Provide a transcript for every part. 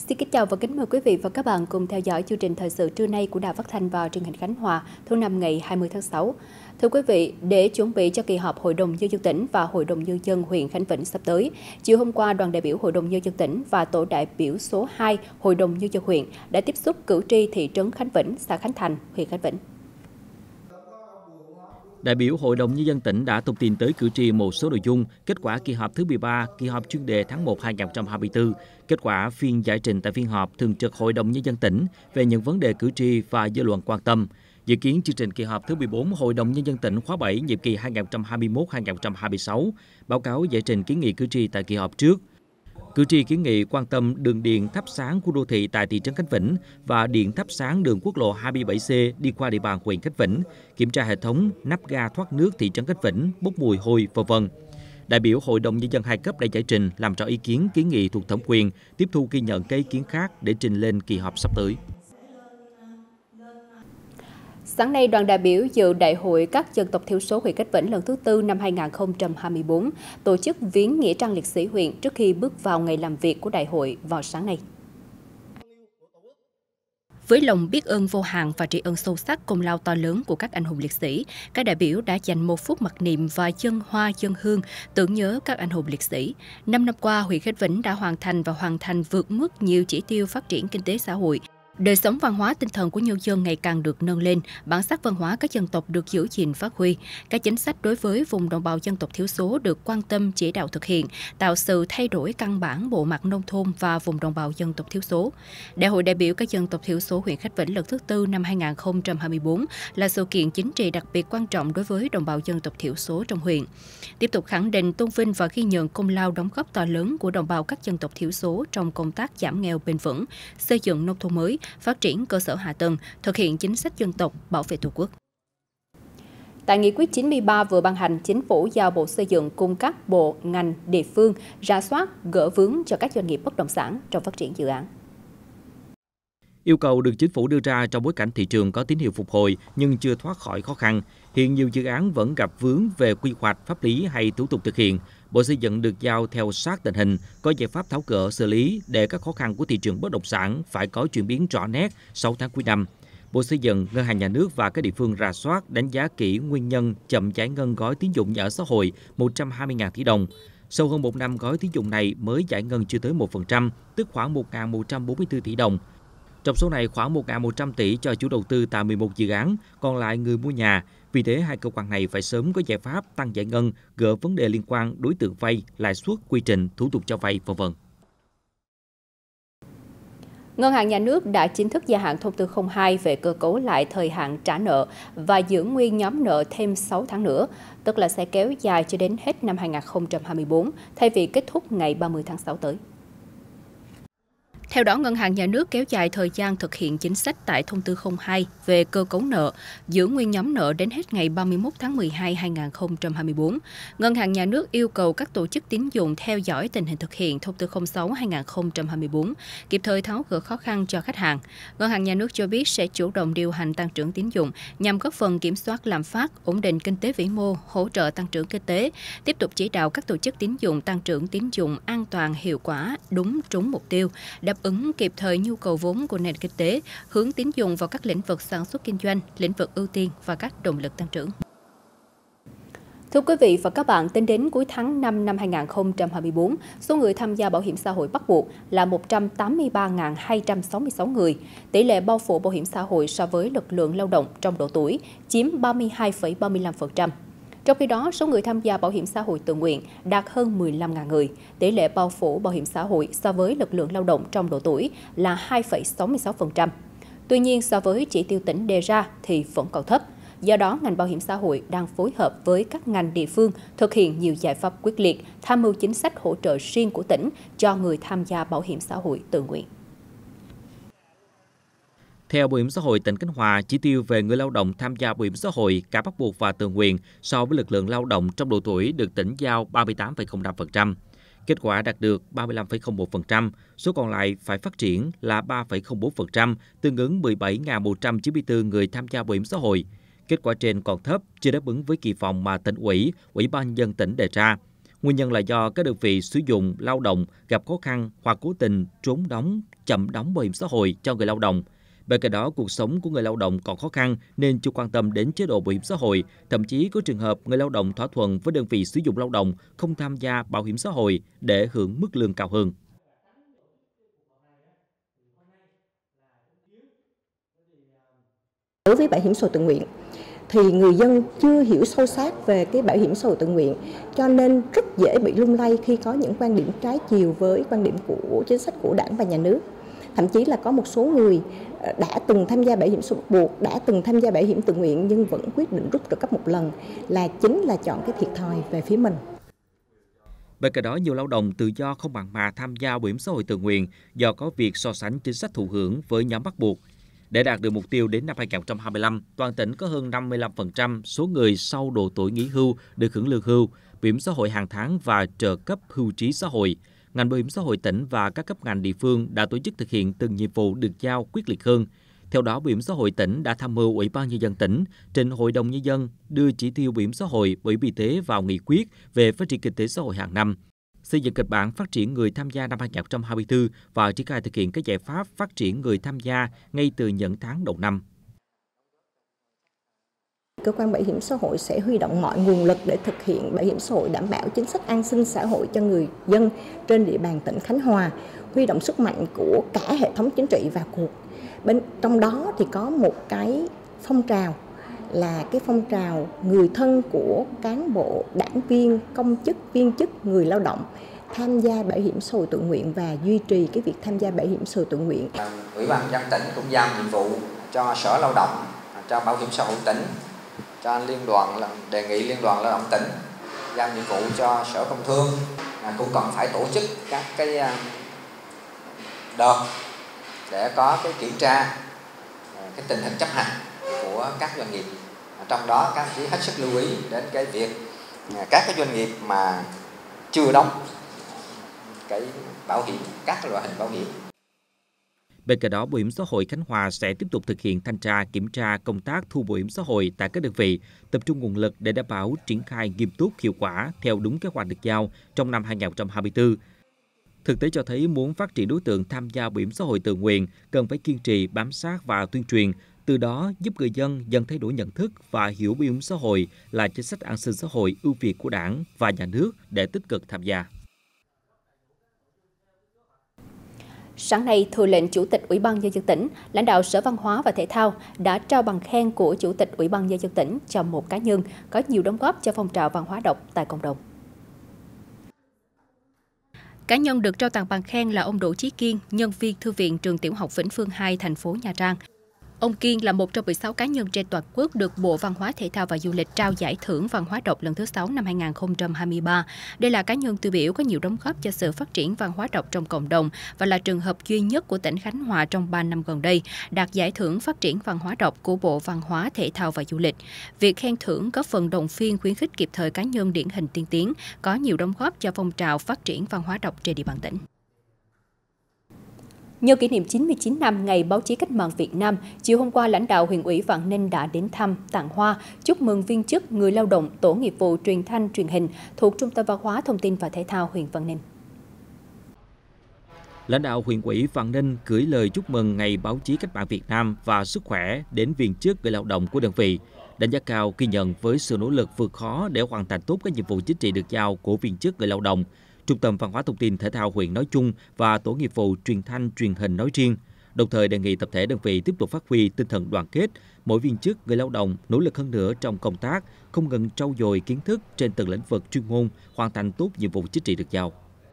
Xin kính chào và kính mời quý vị và các bạn cùng theo dõi chương trình thời sự trưa nay của Đài Phát thanh và Truyền hình Khánh Hòa thứ năm ngày 20 tháng 6. Thưa quý vị, để chuẩn bị cho kỳ họp Hội đồng Nhân dân tỉnh và Hội đồng Nhân dân huyện Khánh Vĩnh sắp tới, chiều hôm qua, đoàn đại biểu Hội đồng Nhân dân tỉnh và tổ đại biểu số 2 Hội đồng Nhân dân huyện đã tiếp xúc cử tri thị trấn Khánh Vĩnh, xã Khánh Thành, huyện Khánh Vĩnh. Đại biểu Hội đồng Nhân dân tỉnh đã thông tin tới cử tri một số nội dung, kết quả kỳ họp thứ 13, kỳ họp chuyên đề tháng 1 2024, kết quả phiên giải trình tại phiên họp Thường trực Hội đồng Nhân dân tỉnh về những vấn đề cử tri và dư luận quan tâm. Dự kiến chương trình kỳ họp thứ 14 Hội đồng Nhân dân tỉnh khóa 7 nhiệm kỳ 2021-2026, báo cáo giải trình kiến nghị cử tri tại kỳ họp trước. Cử tri kiến nghị quan tâm đường điện thắp sáng khu đô thị tại thị trấn Khánh Vĩnh và điện thắp sáng đường quốc lộ 27C đi qua địa bàn huyện Khánh Vĩnh, kiểm tra hệ thống nắp ga thoát nước thị trấn Khánh Vĩnh bốc mùi hôi, v.v. Đại biểu Hội đồng Nhân dân hai cấp đã giải trình làm rõ ý kiến kiến nghị thuộc thẩm quyền, tiếp thu ghi nhận các ý kiến khác để trình lên kỳ họp sắp tới. Sáng nay, đoàn đại biểu dự Đại hội các dân tộc thiểu số huyện Khánh Vĩnh lần thứ 4 năm 2024, tổ chức viếng nghĩa trang liệt sĩ huyện trước khi bước vào ngày làm việc của đại hội vào sáng nay. Với lòng biết ơn vô hạn và tri ân sâu sắc công lao to lớn của các anh hùng liệt sĩ, các đại biểu đã dành 1 phút mặc niệm và dâng hoa dâng hương tưởng nhớ các anh hùng liệt sĩ. 5 năm qua, huyện Khánh Vĩnh đã hoàn thành vượt mức nhiều chỉ tiêu phát triển kinh tế xã hội. Đời sống văn hóa tinh thần của nhân dân ngày càng được nâng lên, bản sắc văn hóa các dân tộc được giữ gìn phát huy. Các chính sách đối với vùng đồng bào dân tộc thiểu số được quan tâm chỉ đạo thực hiện, tạo sự thay đổi căn bản bộ mặt nông thôn và vùng đồng bào dân tộc thiểu số. Đại hội đại biểu các dân tộc thiểu số huyện Khánh Vĩnh lần thứ 4 năm 2024 là sự kiện chính trị đặc biệt quan trọng đối với đồng bào dân tộc thiểu số trong huyện. Tiếp tục khẳng định, tôn vinh và ghi nhận công lao đóng góp to lớn của đồng bào các dân tộc thiểu số trong công tác giảm nghèo bền vững, xây dựng nông thôn mới, phát triển cơ sở hạ tầng, thực hiện chính sách dân tộc, bảo vệ Tổ quốc. Tại Nghị quyết 93 vừa ban hành, Chính phủ giao Bộ Xây dựng cùng các bộ, ngành, địa phương rà soát, gỡ vướng cho các doanh nghiệp bất động sản trong phát triển dự án. Yêu cầu được Chính phủ đưa ra trong bối cảnh thị trường có tín hiệu phục hồi nhưng chưa thoát khỏi khó khăn. Hiện nhiều dự án vẫn gặp vướng về quy hoạch, pháp lý hay thủ tục thực hiện. Bộ Xây dựng được giao theo sát tình hình, có giải pháp tháo gỡ xử lý để các khó khăn của thị trường bất động sản phải có chuyển biến rõ nét 6 tháng cuối năm. Bộ Xây dựng, Ngân hàng Nhà nước và các địa phương rà soát, đánh giá kỹ nguyên nhân chậm giải ngân gói tín dụng nhà ở xã hội 120.000 tỷ đồng. Sau hơn 1 năm, gói tín dụng này mới giải ngân chưa tới 1%, tức khoảng 1.144 tỷ đồng. Trong số này, khoảng 1.100 tỷ cho chủ đầu tư tại 11 dự án, còn lại người mua nhà. Vì thế, hai cơ quan này phải sớm có giải pháp tăng giải ngân, gỡ vấn đề liên quan đối tượng vay, lãi suất, quy trình, thủ tục cho vay, v.v. Ngân hàng Nhà nước đã chính thức gia hạn thông tư 02 về cơ cấu lại thời hạn trả nợ và giữ nguyên nhóm nợ thêm 6 tháng nữa, tức là sẽ kéo dài cho đến hết năm 2024, thay vì kết thúc ngày 30 tháng 6 tới. Theo đó, Ngân hàng Nhà nước kéo dài thời gian thực hiện chính sách tại thông tư 02 về cơ cấu nợ, giữ nguyên nhóm nợ đến hết ngày 31 tháng 12 2024. Ngân hàng Nhà nước yêu cầu các tổ chức tín dụng theo dõi tình hình thực hiện thông tư 06 2024, kịp thời tháo gỡ khó khăn cho khách hàng. Ngân hàng Nhà nước cho biết sẽ chủ động điều hành tăng trưởng tín dụng nhằm góp phần kiểm soát lạm phát, ổn định kinh tế vĩ mô, hỗ trợ tăng trưởng kinh tế, tiếp tục chỉ đạo các tổ chức tín dụng tăng trưởng tín dụng an toàn, hiệu quả, đúng trúng mục tiêu, đáp ứng kịp thời nhu cầu vốn của nền kinh tế, hướng tín dụng vào các lĩnh vực sản xuất kinh doanh, lĩnh vực ưu tiên và các động lực tăng trưởng. Thưa quý vị và các bạn, tính đến cuối tháng 5 năm 2024, số người tham gia bảo hiểm xã hội bắt buộc là 183.266 người. Tỷ lệ bao phủ bảo hiểm xã hội so với lực lượng lao động trong độ tuổi chiếm 32,35%. Trong khi đó, số người tham gia bảo hiểm xã hội tự nguyện đạt hơn 15.000 người. Tỷ lệ bao phủ bảo hiểm xã hội so với lực lượng lao động trong độ tuổi là 2,66%. Tuy nhiên, so với chỉ tiêu tỉnh đề ra thì vẫn còn thấp. Do đó, ngành bảo hiểm xã hội đang phối hợp với các ngành địa phương thực hiện nhiều giải pháp quyết liệt, tham mưu chính sách hỗ trợ riêng của tỉnh cho người tham gia bảo hiểm xã hội tự nguyện. Theo Bảo hiểm xã hội tỉnh Khánh Hòa, chỉ tiêu về người lao động tham gia bảo hiểm xã hội cả bắt buộc và tự nguyện so với lực lượng lao động trong độ tuổi được tỉnh giao 38,05%. Kết quả đạt được 35,01%, số còn lại phải phát triển là 3,04%, tương ứng 17.194 người tham gia bảo hiểm xã hội. Kết quả trên còn thấp, chưa đáp ứng với kỳ vọng mà tỉnh ủy, Ủy ban nhân dân tỉnh đề ra. Nguyên nhân là do các đơn vị sử dụng lao động gặp khó khăn hoặc cố tình trốn đóng, chậm đóng bảo hiểm xã hội cho người lao động. Bên cạnh đó, cuộc sống của người lao động còn khó khăn nên chưa quan tâm đến chế độ bảo hiểm xã hội. Thậm chí có trường hợp người lao động thỏa thuận với đơn vị sử dụng lao động không tham gia bảo hiểm xã hội để hưởng mức lương cao hơn. Đối với bảo hiểm xã hội tự nguyện thì người dân chưa hiểu sâu sát về cái bảo hiểm xã hội tự nguyện, cho nên rất dễ bị lung lay khi có những quan điểm trái chiều với quan điểm của chính sách của Đảng và Nhà nước. Thậm chí là có một số người đã từng tham gia bảo hiểm xã hội bắt buộc, đã từng tham gia bảo hiểm tự nguyện nhưng vẫn quyết định rút trợ cấp một lần là chính là chọn cái thiệt thòi về phía mình. Bên cạnh đó, nhiều lao động tự do không mặn mà tham gia bảo hiểm xã hội tự nguyện do có việc so sánh chính sách thụ hưởng với nhóm bắt buộc. Để đạt được mục tiêu đến năm 2025, toàn tỉnh có hơn 55% số người sau độ tuổi nghỉ hưu được hưởng lương hưu, bảo hiểm xã hội hàng tháng và trợ cấp hưu trí xã hội. Ngành bảo hiểm xã hội tỉnh và các cấp ngành địa phương đã tổ chức thực hiện từng nhiệm vụ được giao quyết liệt hơn. Theo đó, bảo hiểm xã hội tỉnh đã tham mưu Ủy ban Nhân dân tỉnh trình Hội đồng Nhân dân đưa chỉ tiêu bảo hiểm xã hội, bảo hiểm y tế vào nghị quyết về phát triển kinh tế xã hội hàng năm, xây dựng kịch bản phát triển người tham gia năm 2024 và triển khai thực hiện các giải pháp phát triển người tham gia ngay từ những tháng đầu năm. Cơ quan bảo hiểm xã hội sẽ huy động mọi nguồn lực để thực hiện bảo hiểm xã hội đảm bảo chính sách an sinh xã hội cho người dân trên địa bàn tỉnh Khánh Hòa, huy động sức mạnh của cả hệ thống chính trị vào cuộc. Bên trong đó thì có một cái phong trào là cái phong trào người thân của cán bộ, đảng viên, công chức, viên chức, người lao động tham gia bảo hiểm xã hội tự nguyện và duy trì cái việc tham gia bảo hiểm xã hội tự nguyện. Ủy ban Nhân dân tỉnh cũng giao nhiệm vụ cho Sở Lao động, cho Bảo hiểm xã hội tỉnh, cho đề nghị Liên đoàn Lao động tỉnh, giao nhiệm vụ cho Sở Công Thương cũng cần phải tổ chức các cái đợt để có cái kiểm tra cái tình hình chấp hành của các doanh nghiệp. Trong đó các chỉ hết sức lưu ý đến cái việc các cái doanh nghiệp mà chưa đóng cái bảo hiểm, các loại hình bảo hiểm. Bên cạnh đó, Bảo hiểm xã hội Khánh Hòa sẽ tiếp tục thực hiện thanh tra, kiểm tra công tác thu bảo hiểm xã hội tại các đơn vị, tập trung nguồn lực để đảm bảo triển khai nghiêm túc, hiệu quả theo đúng kế hoạch được giao trong năm 2024. Thực tế cho thấy muốn phát triển đối tượng tham gia bảo hiểm xã hội tự nguyện cần phải kiên trì, bám sát và tuyên truyền, từ đó giúp người dân dần thay đổi nhận thức và hiểu bảo hiểm xã hội là chính sách an sinh xã hội ưu việt của Đảng và Nhà nước để tích cực tham gia. Sáng nay, thừa lệnh Chủ tịch Ủy ban Nhân dân tỉnh, lãnh đạo Sở Văn hóa và Thể thao đã trao bằng khen của Chủ tịch Ủy ban Nhân dân tỉnh cho một cá nhân có nhiều đóng góp cho phong trào văn hóa đọc tại cộng đồng. Cá nhân được trao tặng bằng khen là ông Đỗ Chí Kiên, nhân viên thư viện trường tiểu học Vĩnh Phương 2, thành phố Nha Trang. Ông Kiên là một trong 16 cá nhân trên toàn quốc được Bộ Văn hóa Thể thao và Du lịch trao giải thưởng văn hóa đọc lần thứ 6 năm 2023. Đây là cá nhân tiêu biểu có nhiều đóng góp cho sự phát triển văn hóa đọc trong cộng đồng và là trường hợp duy nhất của tỉnh Khánh Hòa trong 3 năm gần đây đạt giải thưởng phát triển văn hóa đọc của Bộ Văn hóa Thể thao và Du lịch. Việc khen thưởng có phần động viên khuyến khích kịp thời cá nhân điển hình tiên tiến, có nhiều đóng góp cho phong trào phát triển văn hóa đọc trên địa bàn tỉnh. Nhân kỷ niệm 99 năm Ngày Báo chí Cách mạng Việt Nam, chiều hôm qua, lãnh đạo huyện ủy Vạn Ninh đã đến thăm, tặng hoa, chúc mừng viên chức, người lao động, tổ nghiệp vụ truyền thanh, truyền hình thuộc Trung tâm Văn hóa, Thông tin và Thể thao huyện Vạn Ninh. Lãnh đạo huyện ủy Vạn Ninh gửi lời chúc mừng Ngày Báo chí Cách mạng Việt Nam và sức khỏe đến viên chức, người lao động của đơn vị. Đánh giá cao, ghi nhận với sự nỗ lực vượt khó để hoàn thành tốt các nhiệm vụ chính trị được giao của viên chức, người lao động, Trung tâm Văn hóa Thông tin Thể thao huyện nói chung và tổ nghiệp vụ truyền thanh, truyền hình nói riêng. Đồng thời đề nghị tập thể đơn vị tiếp tục phát huy tinh thần đoàn kết, mỗi viên chức, người lao động nỗ lực hơn nữa trong công tác, không ngừng trau dồi kiến thức trên từng lĩnh vực chuyên môn, hoàn thành tốt nhiệm vụ chính trị được giao.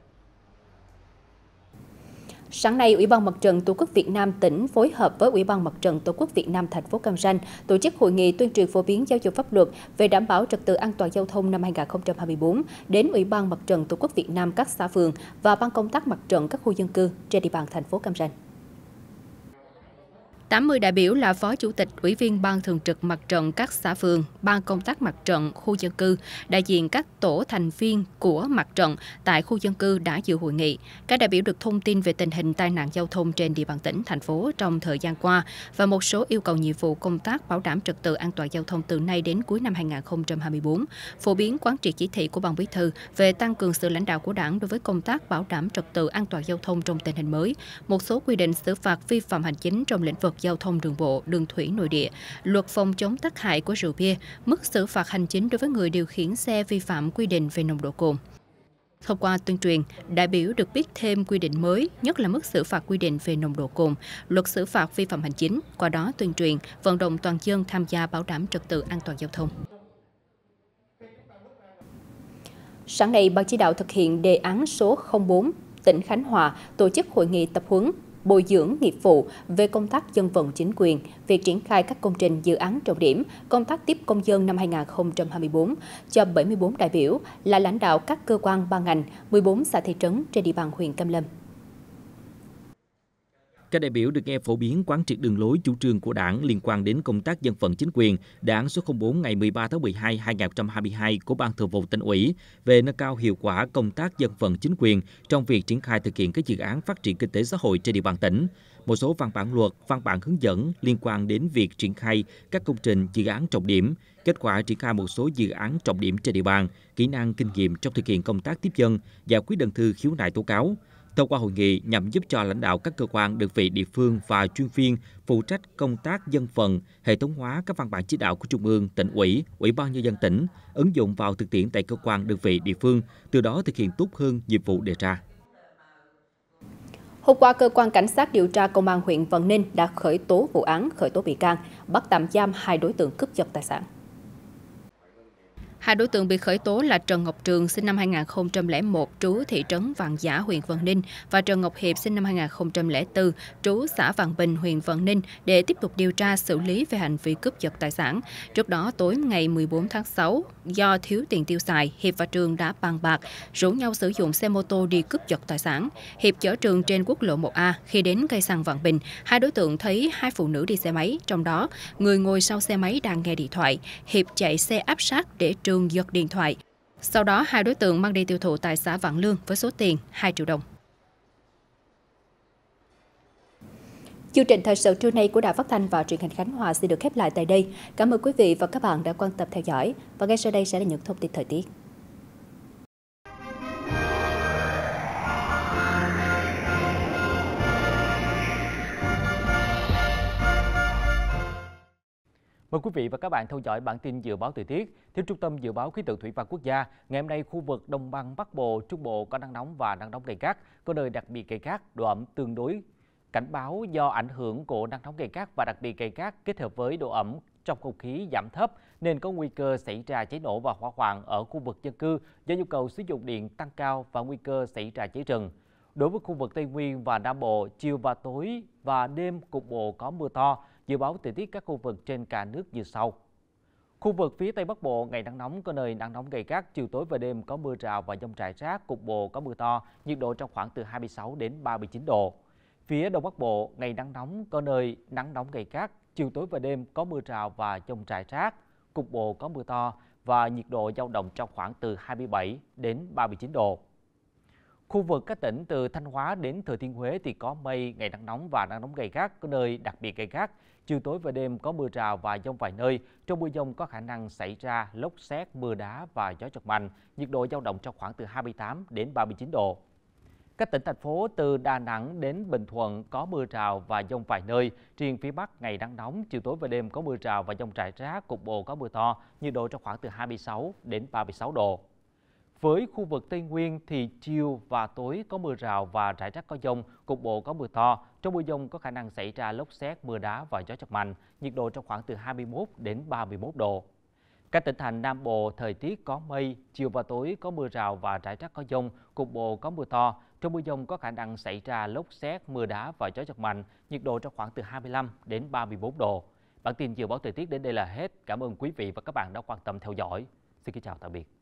Sáng nay, Ủy ban Mặt trận Tổ quốc Việt Nam tỉnh phối hợp với Ủy ban Mặt trận Tổ quốc Việt Nam thành phố Cam Ranh tổ chức hội nghị tuyên truyền phổ biến giáo dục pháp luật về đảm bảo trật tự an toàn giao thông năm 2024 đến Ủy ban Mặt trận Tổ quốc Việt Nam các xã phường và ban công tác mặt trận các khu dân cư trên địa bàn thành phố Cam Ranh. 80 đại biểu là Phó Chủ tịch, Ủy viên Ban Thường trực Mặt trận các xã phường, Ban công tác Mặt trận khu dân cư, đại diện các tổ thành viên của Mặt trận tại khu dân cư đã dự hội nghị. Các đại biểu được thông tin về tình hình tai nạn giao thông trên địa bàn tỉnh, thành phố trong thời gian qua và một số yêu cầu nhiệm vụ công tác bảo đảm trật tự an toàn giao thông từ nay đến cuối năm 2024, phổ biến quán triệt chỉ thị của Ban Bí thư về tăng cường sự lãnh đạo của Đảng đối với công tác bảo đảm trật tự an toàn giao thông trong tình hình mới, một số quy định xử phạt vi phạm hành chính trong lĩnh vực giao thông đường bộ, đường thủy nội địa, luật phòng chống tác hại của rượu bia, mức xử phạt hành chính đối với người điều khiển xe vi phạm quy định về nồng độ cồn. Thông qua tuyên truyền, đại biểu được biết thêm quy định mới, nhất là mức xử phạt quy định về nồng độ cồn, luật xử phạt vi phạm hành chính, qua đó tuyên truyền, vận động toàn dân tham gia bảo đảm trật tự an toàn giao thông. Sáng nay, Ban chỉ đạo thực hiện đề án số 04, tỉnh Khánh Hòa tổ chức hội nghị tập huấn bồi dưỡng nghiệp vụ về công tác dân vận chính quyền, việc triển khai các công trình dự án trọng điểm, công tác tiếp công dân năm 2024 cho 74 đại biểu là lãnh đạo các cơ quan ban ngành, 14 xã thị trấn trên địa bàn huyện Cam Lâm. Các đại biểu được nghe phổ biến quán triệt đường lối chủ trương của Đảng liên quan đến công tác dân vận chính quyền, đề án số 04 ngày 13 tháng 12 2022 của Ban Thường vụ Tỉnh ủy về nâng cao hiệu quả công tác dân vận chính quyền trong việc triển khai thực hiện các dự án phát triển kinh tế xã hội trên địa bàn tỉnh. Một số văn bản luật, văn bản hướng dẫn liên quan đến việc triển khai các công trình dự án trọng điểm, kết quả triển khai một số dự án trọng điểm trên địa bàn, kỹ năng kinh nghiệm trong thực hiện công tác tiếp dân, giải quyết đơn thư khiếu nại tố cáo. Thông qua hội nghị nhằm giúp cho lãnh đạo các cơ quan, đơn vị địa phương và chuyên viên phụ trách công tác dân vận, hệ thống hóa các văn bản chỉ đạo của Trung ương, Tỉnh ủy, Ủy ban Nhân dân tỉnh, ứng dụng vào thực tiễn tại cơ quan, đơn vị địa phương, từ đó thực hiện tốt hơn nhiệm vụ đề ra. Hôm qua, Cơ quan Cảnh sát điều tra Công an huyện Vạn Ninh đã khởi tố vụ án, khởi tố bị can, bắt tạm giam 2 đối tượng cướp giật tài sản. 2 đối tượng bị khởi tố là Trần Ngọc Trường, sinh năm 2001, trú thị trấn Vạn Giã, huyện Vạn Ninh và Trần Ngọc Hiệp, sinh năm 2004, trú xã Vạn Bình, huyện Vạn Ninh để tiếp tục điều tra xử lý về hành vi cướp giật tài sản. Trước đó, tối ngày 14 tháng 6, do thiếu tiền tiêu xài, Hiệp và Trường đã bàn bạc, rủ nhau sử dụng xe mô tô đi cướp giật tài sản. Hiệp chở Trường trên quốc lộ 1A, khi đến cây xăng Vạn Bình, 2 đối tượng thấy 2 phụ nữ đi xe máy, trong đó người ngồi sau xe máy đang nghe điện thoại. Hiệp chạy xe áp sát để Trường giật điện thoại. Sau đó, 2 đối tượng mang đi tiêu thụ tại xã Vạn Lương với số tiền 2 triệu đồng. Chương trình thời sự trưa nay của Đài Phát thanh và Truyền hình Khánh Hòa xin được khép lại tại đây. Cảm ơn quý vị và các bạn đã quan tâm theo dõi. Và ngay sau đây sẽ là những thông tin thời tiết. Mời quý vị và các bạn theo dõi bản tin dự báo thời tiết. Theo Trung tâm Dự báo Khí tượng Thủy văn Quốc gia, ngày hôm nay khu vực Đông Bằng Bắc Bộ, Trung Bộ có nắng nóng và nắng nóng gay gắt, có nơi đặc biệt gay gắt, độ ẩm tương đối. Cảnh báo do ảnh hưởng của nắng nóng gay gắt và đặc biệt gay gắt kết hợp với độ ẩm trong không khí giảm thấp nên có nguy cơ xảy ra cháy nổ và hỏa hoạn ở khu vực dân cư do nhu cầu sử dụng điện tăng cao và nguy cơ xảy ra cháy rừng. Đối với khu vực Tây Nguyên và Nam Bộ, chiều và tối và đêm cục bộ có mưa to. Dự báo thời tiết các khu vực trên cả nước như sau. Khu vực phía Tây Bắc Bộ, ngày nắng nóng, có nơi nắng nóng gay gắt, chiều tối và đêm có mưa rào và dông rải rác, cục bộ có mưa to, nhiệt độ trong khoảng từ 26 đến 39 độ. Phía Đông Bắc Bộ, ngày nắng nóng, có nơi nắng nóng gay gắt, chiều tối và đêm có mưa rào và dông rải rác, cục bộ có mưa to và nhiệt độ dao động trong khoảng từ 27 đến 39 độ. Khu vực các tỉnh từ Thanh Hóa đến Thừa Thiên Huế thì có mây, ngày nắng nóng và nắng nóng gay gắt, có nơi đặc biệt gay gắt. Chiều tối và đêm có mưa rào và dông vài nơi. Trong mưa dông có khả năng xảy ra lốc sét, mưa đá và gió giật mạnh. Nhiệt độ dao động trong khoảng từ 28 đến 39 độ. Các tỉnh thành phố từ Đà Nẵng đến Bình Thuận có mưa rào và dông vài nơi. Riêng phía Bắc ngày nắng nóng, chiều tối và đêm có mưa rào và dông rải rác, cục bộ có mưa to. Nhiệt độ trong khoảng từ 26 đến 36 độ. Với khu vực Tây Nguyên thì chiều và tối có mưa rào và rải rác có dông, cục bộ có mưa to. Trong mưa dông có khả năng xảy ra lốc sét, mưa đá và gió giật mạnh, nhiệt độ trong khoảng từ 21 đến 31 độ. Các tỉnh thành Nam Bộ thời tiết có mây, chiều và tối có mưa rào và rải rác có dông, cục bộ có mưa to. Trong mưa dông có khả năng xảy ra lốc sét, mưa đá và gió giật mạnh, nhiệt độ trong khoảng từ 25 đến 34 độ. Bản tin dự báo thời tiết đến đây là hết. Cảm ơn quý vị và các bạn đã quan tâm theo dõi. Xin kính chào tạm biệt.